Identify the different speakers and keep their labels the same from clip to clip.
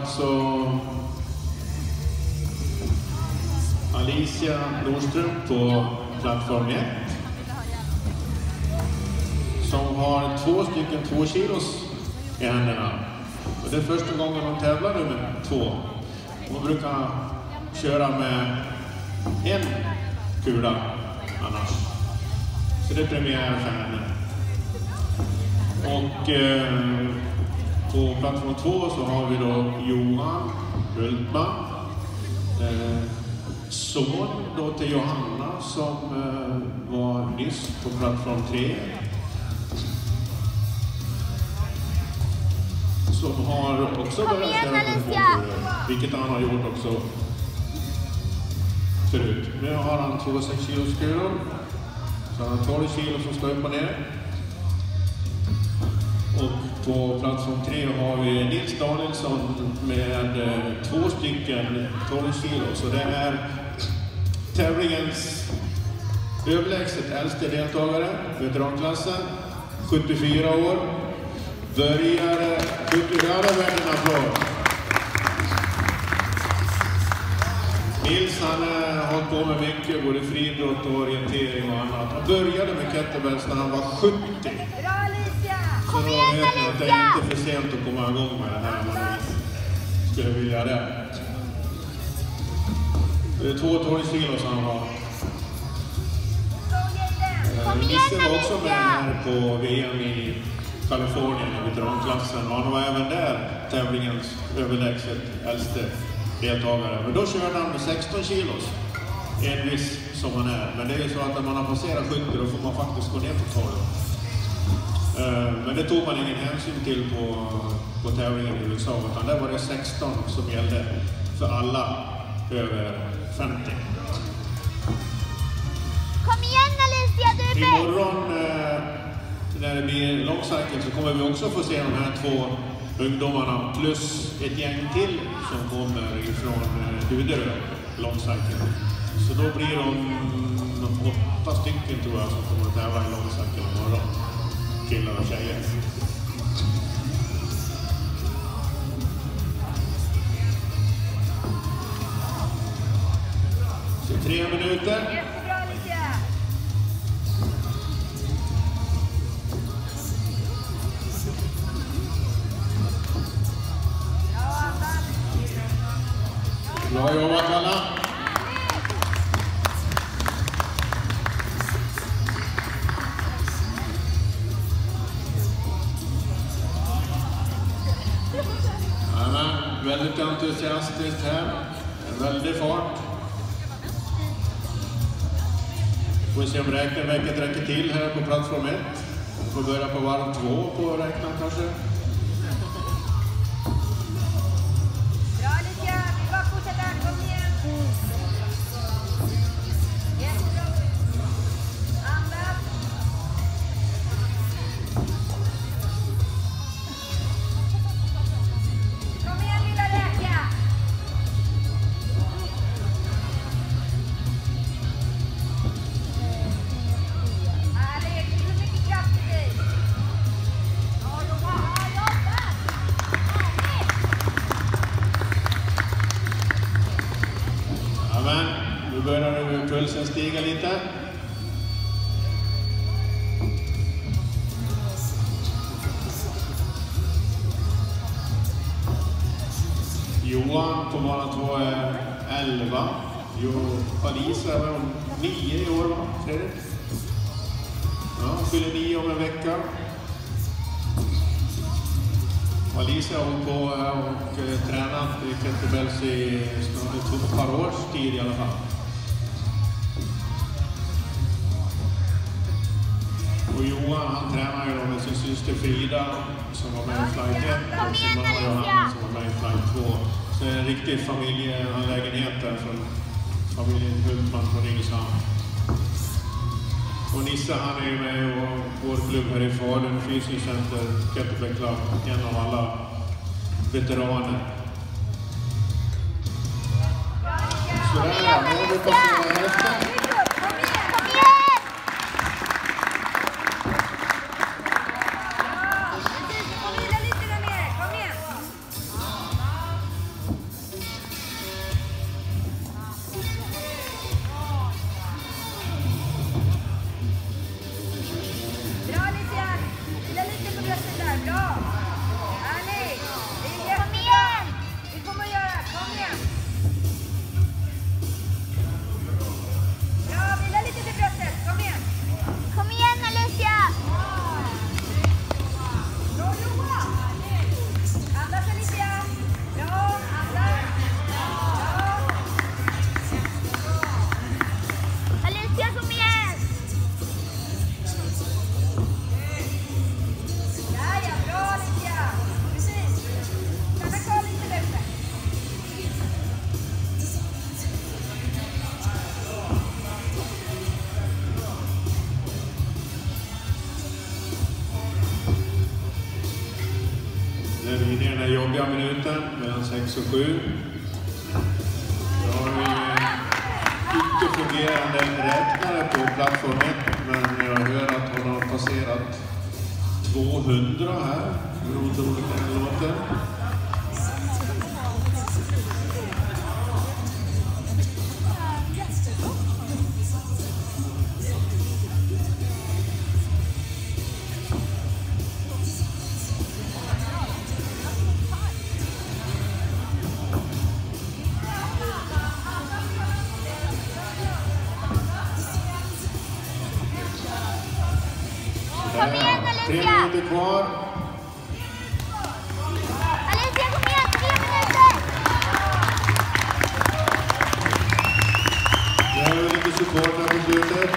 Speaker 1: alltså Alicia Nordström på plattform 1. Som har 2 stycken 2 kilos i händerna. Och det är första gången hon tävlar nu med 2. Hon brukar köra med 1 kula annars. Så det är premiär för henne. Och på plattform 2 så har vi då Johan Hultman. Son då till Johanna som var nyss på plattform 3. Som har också börjat köra, vilket han har gjort också förut. Nu har han 2 6 kilos kulor. Så han har 12 kilo som ska upp och ner. Och på plattform 3 har vi Nils Danielsson med 2 stycken 12 kilo. Så det är tävlingens överlägset äldste deltagare, veteranklassen, 74 år. Börjare, 74 världen applåd. Nils han har hållit på med mycket, både friidrott och orientering och annat. Han började med kettlebells när han var 70. Så då vet ni att det är inte för sent att komma igång med det här om man skulle vilja det. Det är 2 12 kilo som han har. Nisse var också med här på VM i Kalifornien i veteranklassen. Och han var även där tävlingens överlägset äldste deltagare. Men då körde han med 16 kilos. Envis som han är. Men det är ju så att när man har passerat 70 då får man faktiskt gå ner på 12. Men det tog man ingen hänsyn till på tävlingen i USA. Utan där var det 16 som gällde för alla över 50.
Speaker 2: Kom igen Alicia, du är bäst!
Speaker 1: Imorgon när det blir långcykel så kommer vi också få se de här 2 ungdomarna plus ett gäng till som kommer ifrån Duderö långcykel. Så då blir de 8 stycken tror jag som kommer att tävla i långcykel imorgon. Killar och tjejer. Så 3 minuter. Bra jobbat alla! Väldigt entusiastiskt här. En väldig fart. Får se om räkneverket räcker till här på plattform 1. Får börja på varv 2 på räknaren kanske.
Speaker 2: Bra Alicia, vi bara fortsätta, kom igen. Jättebra. Andas. Kom igen lilla räka. Härligt, hur mycket kraft i dig? Ja, jobba.
Speaker 1: Amen. Nu börjar pulsen stiga lite. Johan på bana 2 är 11. Alicia är väl 9 i år, va? Fredrik? Ja, fyller 9 om en vecka. Alicia har hållit på och tränat i kettlebells i ett par års tid i alla fall. Och Johan han tränar ju med sin syster Frida som var med i flight 1 och sin mamma Johanna som var med i flight 2. Så det är en riktig familjeanlägenhet där från familjen Hultman från Nynäshamn. Och Nisse han är ju med i vår klubb här i Falun, Fysiocenter, Kettlebell Club, en av alla veteraner. Sådär, nu har vi passerat hälften. jobbiga minuten mellan 6 och 7. Då har vi icke fungerande räknare på plattform 1, men jag hör att hon har passerat 200 här. Hur otroligt det låter.
Speaker 2: Kom igen,
Speaker 1: 3
Speaker 2: Alicia!
Speaker 1: minuter kvar.
Speaker 2: Alicia, kom igen! 3 minuter!
Speaker 1: Det här är lite support här på slutet.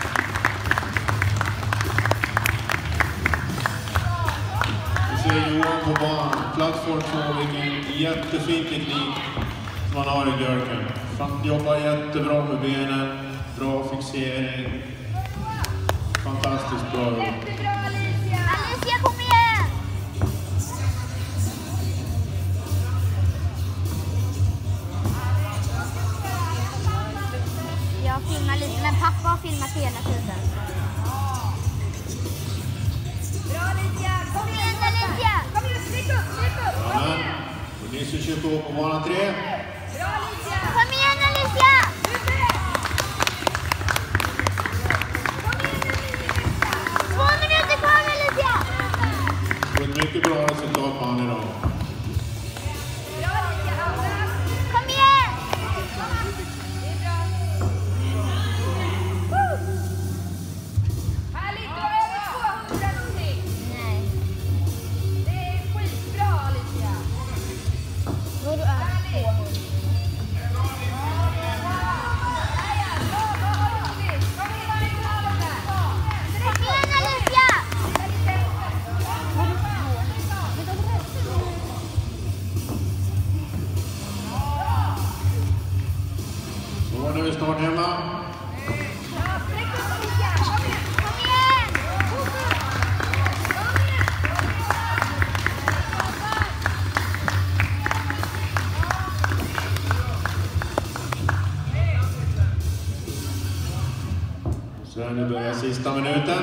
Speaker 1: Vi ser Johan på banan. Plattform 2, vilken jättefin teknik som man har i Björken. Han jobbar jättebra med benen, bra fixering. Fantastiskt bra gjort.
Speaker 2: Jättebra, Alicia! Alicia, kom igen! Jag filmar lite, men pappa har filmat hela tiden. Bra, Alicia! Kom igen, Alicia! Kom igen, stryk upp!
Speaker 1: Amen. Och Nisse kör på bana 3.
Speaker 2: Bra, Alicia! Kom igen, Alicia!
Speaker 1: Och ett mycket bra resultat på han idag.
Speaker 2: Kom igen! Härligt, du har över 200 någonting. Nej. Det är skitbra, Alicia. Då är du över 200. Kom igen, Alicia!
Speaker 1: Så nu är vi snart hemma.
Speaker 2: Kom igen!
Speaker 1: Så nu börjar sista minuten.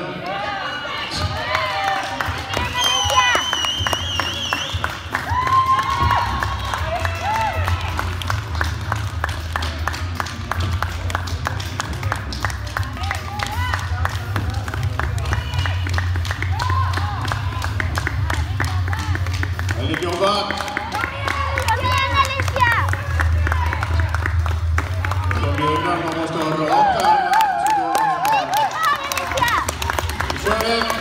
Speaker 1: Väldigt jobbat!
Speaker 2: Kom igen, Alicia!
Speaker 1: Som Björnar, man måste ha raka armar.
Speaker 2: Alicia!
Speaker 1: Nu kör vi!